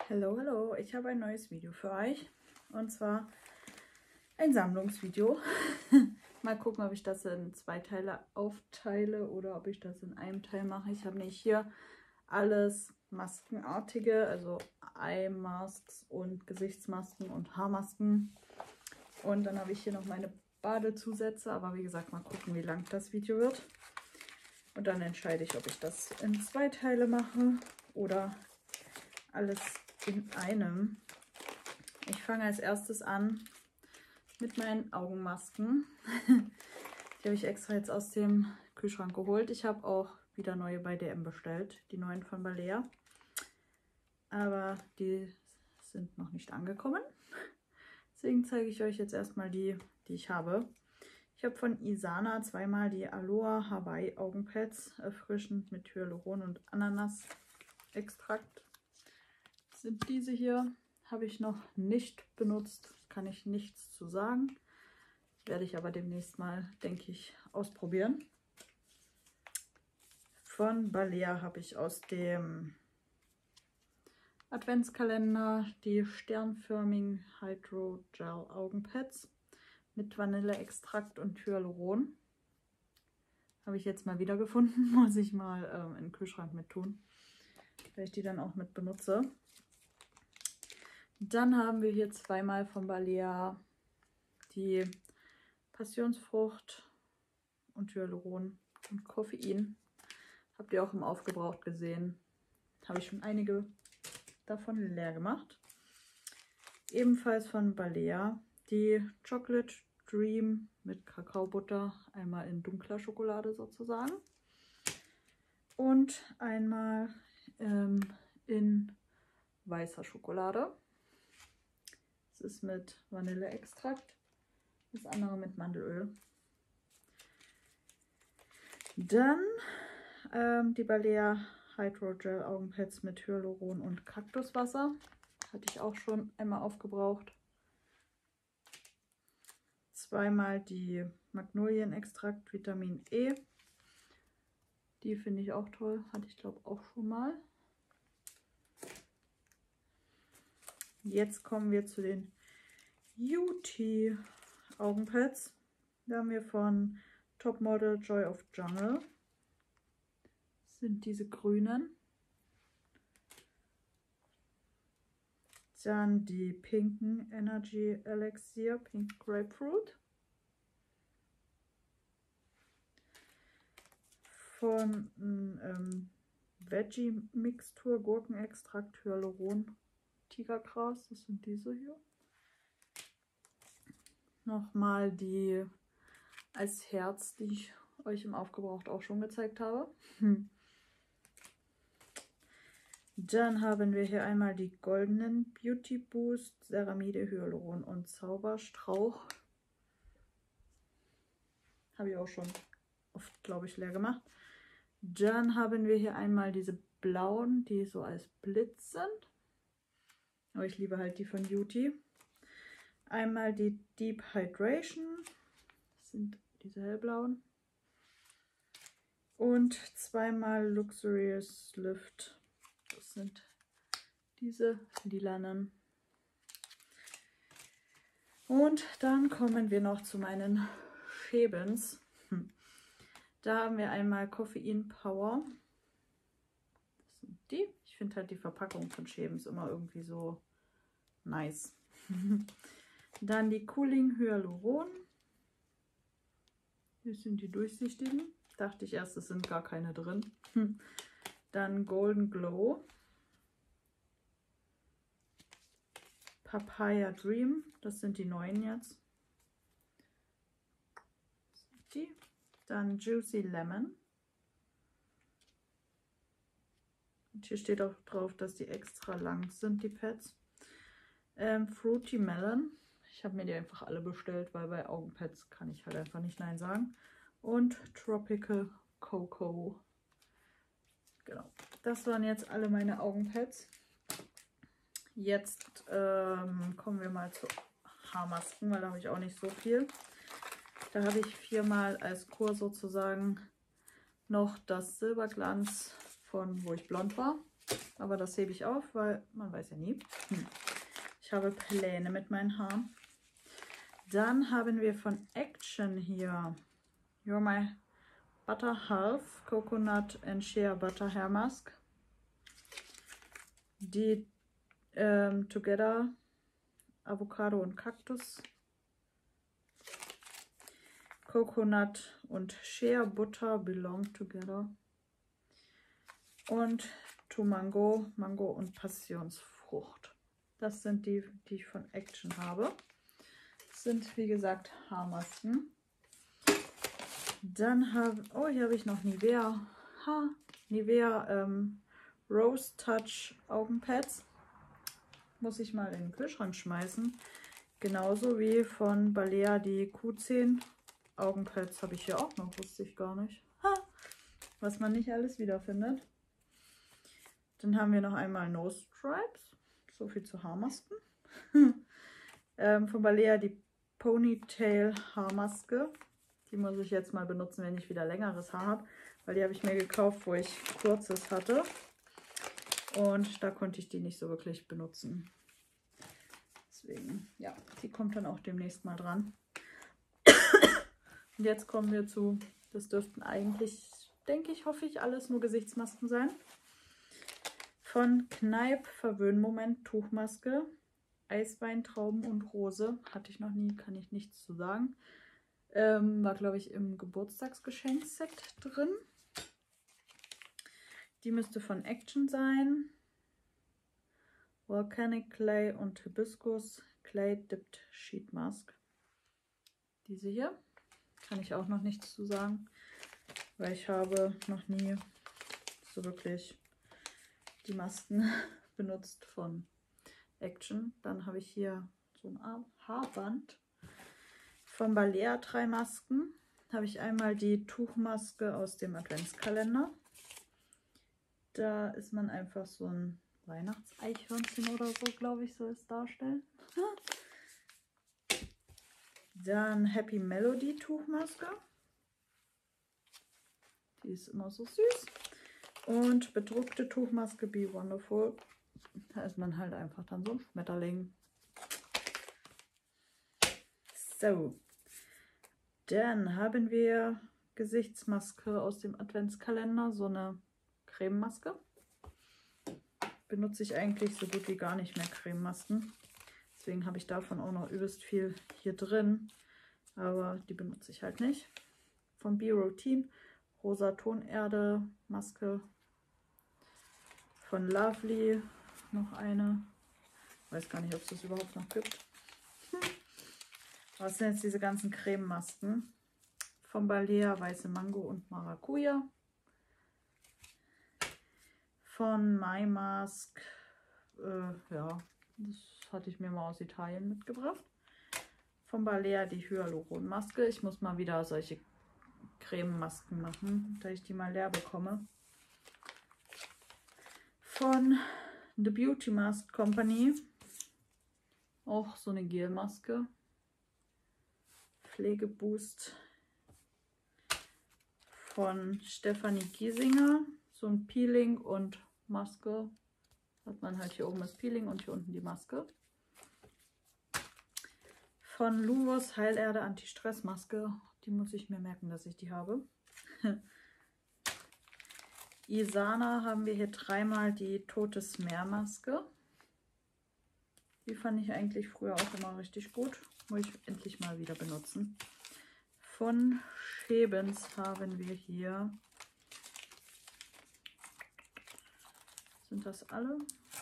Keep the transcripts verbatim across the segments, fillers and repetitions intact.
Hallo, hallo, ich habe ein neues Video für euch und zwar ein Sammlungsvideo. Mal gucken, ob ich das in zwei Teile aufteile oder ob ich das in einem Teil mache. Ich habe nämlich hier alles Maskenartige, also Eye-Masks und Gesichtsmasken und Haarmasken. Und dann habe ich hier noch meine Badezusätze, aber wie gesagt, mal gucken, wie lang das Video wird. Und dann entscheide ich, ob ich das in zwei Teile mache oder alles in einem. Ich fange als erstes an mit meinen Augenmasken. Die habe ich extra jetzt aus dem Kühlschrank geholt. Ich habe auch wieder neue bei D M bestellt, die neuen von Balea. Aber die sind noch nicht angekommen. Deswegen zeige ich euch jetzt erstmal die, die ich habe. Ich habe von Isana zweimal die Aloha Hawaii Augenpads, erfrischend mit Hyaluron und Ananas-Extrakt. Sind diese hier, habe ich noch nicht benutzt, kann ich nichts zu sagen. Werde ich aber demnächst mal, denke ich, ausprobieren. Von Balea habe ich aus dem Adventskalender die sternförmigen Hydrogel Augenpads mit Vanilleextrakt und Hyaluron. Habe ich jetzt mal wieder gefunden, muss ich mal ähm, in den Kühlschrank mit tun, weil ich die dann auch mit benutze. Dann haben wir hier zweimal von Balea die Passionsfrucht und Hyaluron und Koffein. Habt ihr auch im Aufgebraucht gesehen. Habe ich schon einige davon leer gemacht. Ebenfalls von Balea die Chocolate Dream mit Kakaobutter. Einmal in dunkler Schokolade sozusagen. Und einmal ähm, in weißer Schokolade. Das ist mit Vanilleextrakt. Das andere mit Mandelöl. Dann ähm, die Balea Hydrogel Augenpads mit Hyaluron und Kaktuswasser. Hatte ich auch schon einmal aufgebraucht. Zweimal die Magnolienextrakt Vitamin E. Die finde ich auch toll. Hatte ich glaube auch schon mal. Jetzt kommen wir zu den Beauty Augenpads. Da haben wir von Topmodel Joy of Jungle. Das sind diese grünen. Dann die pinken Energy Elixir Pink Grapefruit. Von ähm, Veggie Mixtur Gurkenextrakt Hyaluron Tigergras. Das sind diese hier. Nochmal die als Herz, die ich euch im Aufgebraucht auch schon gezeigt habe. Hm. Dann haben wir hier einmal die goldenen Beauty Boost Ceramide, Hyaluron und Zauberstrauch. Habe ich auch schon oft, glaube ich, leer gemacht. Dann haben wir hier einmal diese blauen, die so als Blitz sind. Aber ich liebe halt die von Beauty. Einmal die Deep Hydration. Das sind diese hellblauen. Und zweimal Luxurious Lift. Das sind diese lilanen. Und dann kommen wir noch zu meinen Schäbens. Hm. Da haben wir einmal Koffein Power. Das sind die. Ich finde halt die Verpackung von Schäbens immer irgendwie so nice. Dann die Cooling Hyaluron. Hier sind die durchsichtigen. Dachte ich erst, es sind gar keine drin. Dann Golden Glow. Papaya Dream. Das sind die neuen jetzt. Die. Dann Juicy Lemon. Und hier steht auch drauf, dass die extra lang sind, die Pads. Ähm, Fruity Melon. Ich habe mir die einfach alle bestellt, weil bei Augenpads kann ich halt einfach nicht Nein sagen. Und Tropical Cocoa. Genau. Das waren jetzt alle meine Augenpads. Jetzt ähm, kommen wir mal zu Haarmasken, weil da habe ich auch nicht so viel. Da habe ich viermal als Kur sozusagen noch das Silberglanz von wo ich blond war. Aber das hebe ich auf, weil man weiß ja nie. Hm. Ich habe Pläne mit meinen Haaren. Dann haben wir von Action hier You're My Butter Half Coconut and Shea Butter Hair Mask. Die ähm, Together Avocado und Kaktus. Coconut und Shea Butter Belong Together. Und To Mango, Mango und Passionsfrucht. Das sind die, die ich von Action habe. Das sind, wie gesagt, Haarmasken. Dann habe oh, hier habe ich noch Nivea. Ha, Nivea ähm, Rose Touch Augenpads. Muss ich mal in den Kühlschrank schmeißen. Genauso wie von Balea die Q zehn Augenpads habe ich hier auch noch, wusste ich gar nicht. Ha, was man nicht alles wiederfindet. Dann haben wir noch einmal No Stripes. So viel zu Haarmasken. ähm, von Balea die Ponytail Haarmaske. Die muss ich jetzt mal benutzen, wenn ich wieder längeres Haar habe. Weil die habe ich mir gekauft, wo ich kurzes hatte. Und da konnte ich die nicht so wirklich benutzen. Deswegen, ja, die kommt dann auch demnächst mal dran. Und jetzt kommen wir zu, das dürften eigentlich, denke ich, hoffe ich, alles nur Gesichtsmasken sein. Von Kneipp Verwöhnmoment Tuchmaske. Eiswein, Trauben und Rose. Hatte ich noch nie, kann ich nichts zu sagen. Ähm, war, glaube ich, im Geburtstagsgeschenkset drin. Die müsste von Action sein. Volcanic Clay und Hibiscus Clay Dipped Sheet Mask. Diese hier. Kann ich auch noch nichts zu sagen, weil ich habe noch nie so wirklich die Masken benutzt von Action. Dann habe ich hier so ein Haarband. Von Balea drei Masken. Habe ich einmal die Tuchmaske aus dem Adventskalender. Da ist man einfach so ein Weihnachtseichhörnchen oder so, glaube ich, soll es darstellen. Dann Happy Melody Tuchmaske. Die ist immer so süß. Und bedruckte Tuchmaske Be Wonderful. Da ist man halt einfach dann so ein Schmetterling. So. Dann haben wir Gesichtsmaske aus dem Adventskalender. So eine Crememaske. Benutze ich eigentlich so gut wie gar nicht mehr Crememasken. Deswegen habe ich davon auch noch übelst viel hier drin. Aber die benutze ich halt nicht. Von Be Routine. Rosa Tonerde Maske. Von Lovely noch eine. Weiß gar nicht, ob es das überhaupt noch gibt. Hm. Was sind jetzt diese ganzen Crememasken? Von Balea Weiße Mango und Maracuja. Von My Mask. Äh, ja, das hatte ich mir mal aus Italien mitgebracht. Von Balea die Hyaluronmaske. Ich muss mal wieder solche Crememasken machen, da ich die mal leer bekomme. Von The Beauty Mask Company. Auch so eine Gelmaske. Pflegeboost. Von Stefanie Giesinger. So ein Peeling und Maske. Hat man halt hier oben das Peeling und hier unten die Maske. Von Luvos Heilerde Anti-Stress-Maske. Die muss ich mir merken, dass ich die habe. Isana haben wir hier dreimal die Totes Meer Maske. Die fand ich eigentlich früher auch immer richtig gut. Muss ich endlich mal wieder benutzen. Von Schebens haben wir hier. Sind das alle?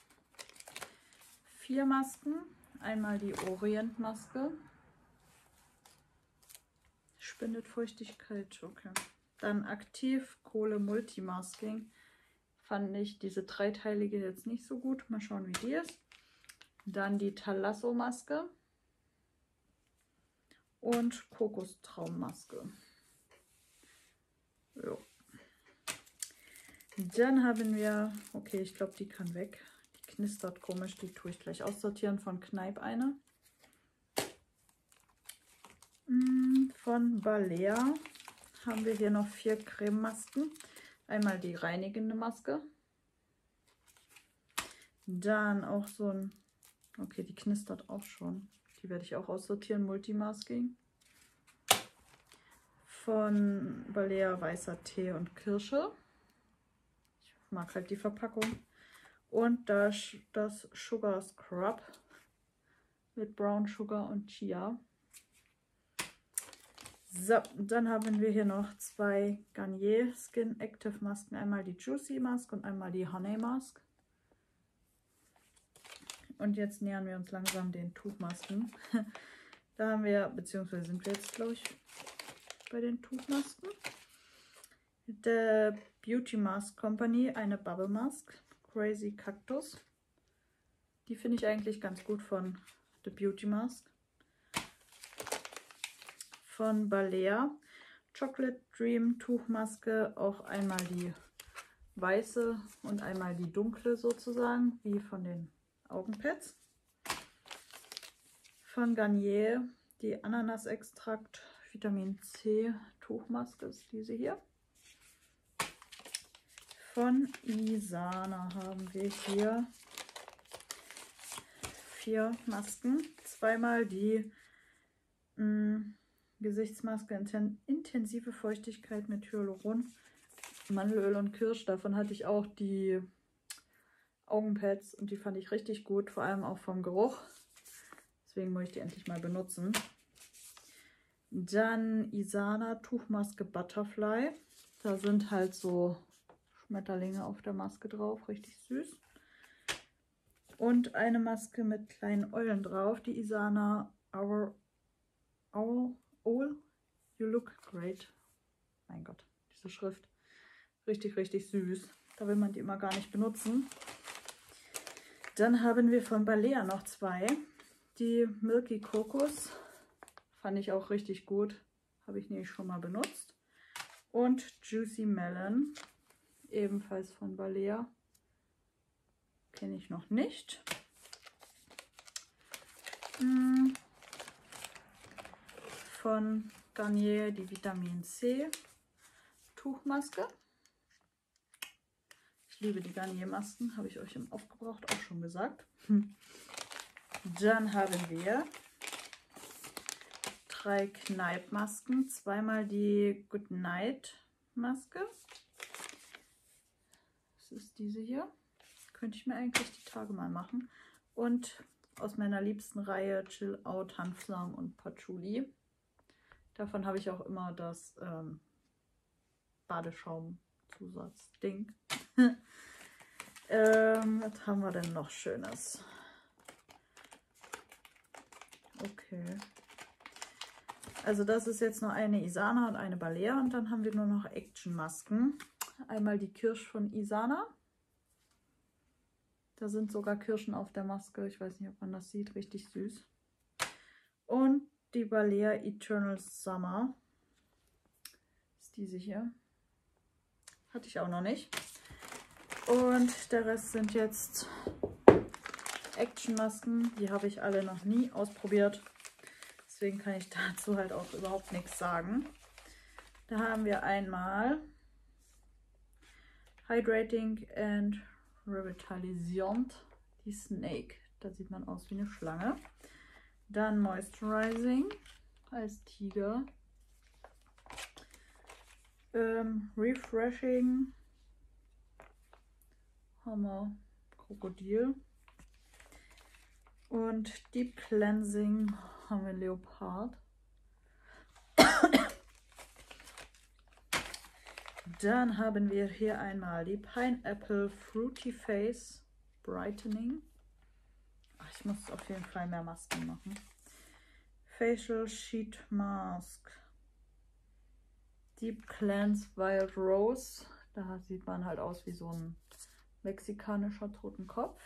Vier Masken. Einmal die Orient-Maske. Spendet Feuchtigkeit. Okay. Dann Aktiv Kohle Multimasking. Fand ich diese dreiteilige jetzt nicht so gut. Mal schauen, wie die ist. Dann die Thalasso-Maske. Und Kokostraummaske. Ja. Dann haben wir, okay, ich glaube, die kann weg. Die knistert komisch, die tue ich gleich aussortieren. Von Kneipp eine. Von Balea haben wir hier noch vier Crememasken. Einmal die reinigende Maske. Dann auch so ein, okay, die knistert auch schon. Die werde ich auch aussortieren, Multimasking. Von Balea weißer Tee und Kirsche. Ich mag halt die Verpackung. Und das, das Sugar Scrub mit Brown Sugar und Chia. So, dann haben wir hier noch zwei Garnier Skin Active Masken. Einmal die Juicy Mask und einmal die Honey Mask. Und jetzt nähern wir uns langsam den Tuchmasken. Da haben wir, beziehungsweise sind wir jetzt, glaube ich, bei den Tuchmasken. The Beauty Mask Company, eine Bubble Mask, Crazy Cactus. Die finde ich eigentlich ganz gut von The Beauty Mask. Von Balea, Chocolate Dream Tuchmaske, auch einmal die weiße und einmal die dunkle sozusagen, wie von den Augenpads. Von Garnier die Ananasextrakt Vitamin C Tuchmaske ist diese hier. Von Isana haben wir hier vier Masken. Zweimal die mh, Gesichtsmaske Inten intensive Feuchtigkeit mit Hyaluron, Mandelöl und Kirsch. Davon hatte ich auch die Augenpads und die fand ich richtig gut, vor allem auch vom Geruch. Deswegen muss ich die endlich mal benutzen. Dann Isana Tuchmaske Butterfly. Da sind halt so Schmetterlinge auf der Maske drauf, richtig süß. Und eine Maske mit kleinen Eulen drauf, die Isana Our Owl, Owl, You Look Great. Mein Gott, diese Schrift. Richtig, richtig süß. Da will man die immer gar nicht benutzen. Dann haben wir von Balea noch zwei. Die Milky Kokos. Fand ich auch richtig gut. Habe ich nämlich schon mal benutzt. Und Juicy Melon. Ebenfalls von Balea. Kenne ich noch nicht. Hm. Von Garnier die Vitamin C Tuchmaske. Ich liebe die Garnier-Masken, habe ich euch im Aufgebraucht auch schon gesagt. Dann haben wir drei Kneippmasken. Zweimal die Good Night Maske. Das ist diese hier. Könnte ich mir eigentlich die Tage mal machen. Und aus meiner liebsten Reihe Chill Out Hanfsamen und Patchouli. Davon habe ich auch immer das ähm, Badeschaum-Zusatzding. ähm, was haben wir denn noch Schönes? Okay. Also das ist jetzt nur eine Isana und eine Balea. Und dann haben wir nur noch Action-Masken. Einmal die Kirsch von Isana. Da sind sogar Kirschen auf der Maske. Ich weiß nicht, ob man das sieht. Richtig süß. Und die Balea Eternal Summer. Das ist diese hier. Hatte ich auch noch nicht. Und der Rest sind jetzt Action-Masken. Die habe ich alle noch nie ausprobiert. Deswegen kann ich dazu halt auch überhaupt nichts sagen. Da haben wir einmal Hydrating and Revitalisant, die Snake. Da sieht man aus wie eine Schlange. Dann Moisturizing als Tiger. Ähm, Refreshing haben wir Krokodil. Und Deep Cleansing haben wir Leopard. Dann haben wir hier einmal die Pineapple Fruity Face Brightening. Ach, ich muss auf jeden Fall mehr Masken machen. Facial Sheet Mask. Deep Cleanse Wild Rose. Da sieht man halt aus wie so ein mexikanischer Totenkopf.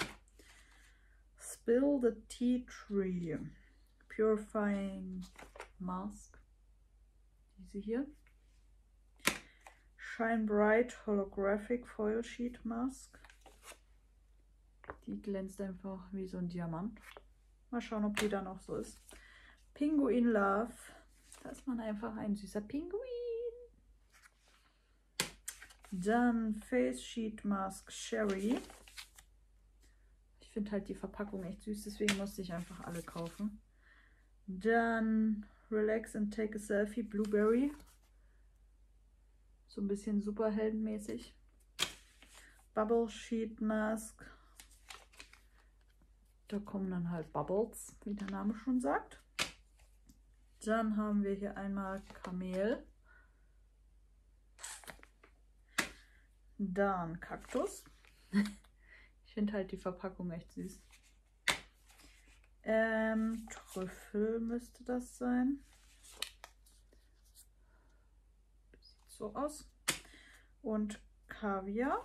Spill the Tea Tree. Purifying Mask. Diese hier. Shine Bright Holographic Foil Sheet Mask. Die glänzt einfach wie so ein Diamant. Mal schauen, ob die da noch so ist. Pinguin Love. Da ist man einfach ein süßer Pinguin. Dann Face Sheet Mask Sherry. finde halt die Verpackung echt süß, deswegen musste ich einfach alle kaufen. Dann Relax and Take a Selfie, Blueberry. So ein bisschen superheldenmäßig. Bubble Sheet Mask. Da kommen dann halt Bubbles, wie der Name schon sagt. Dann haben wir hier einmal Kamel. Dann Kaktus. Ich finde halt die Verpackung echt süß. Ähm, Trüffel müsste das sein. Sieht so aus. Und Kaviar.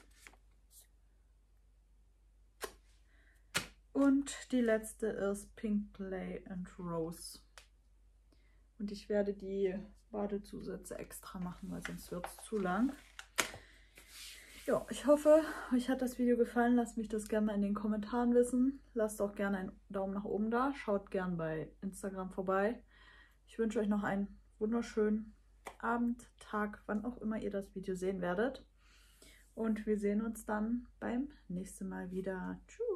Und die letzte ist Pink Clay and Rose. Und ich werde die Badezusätze extra machen, weil sonst wird es zu lang. Ja, ich hoffe, euch hat das Video gefallen. Lasst mich das gerne mal in den Kommentaren wissen. Lasst auch gerne einen Daumen nach oben da. Schaut gerne bei Instagram vorbei. Ich wünsche euch noch einen wunderschönen Abend, Tag, wann auch immer ihr das Video sehen werdet. Und wir sehen uns dann beim nächsten Mal wieder. Tschüss.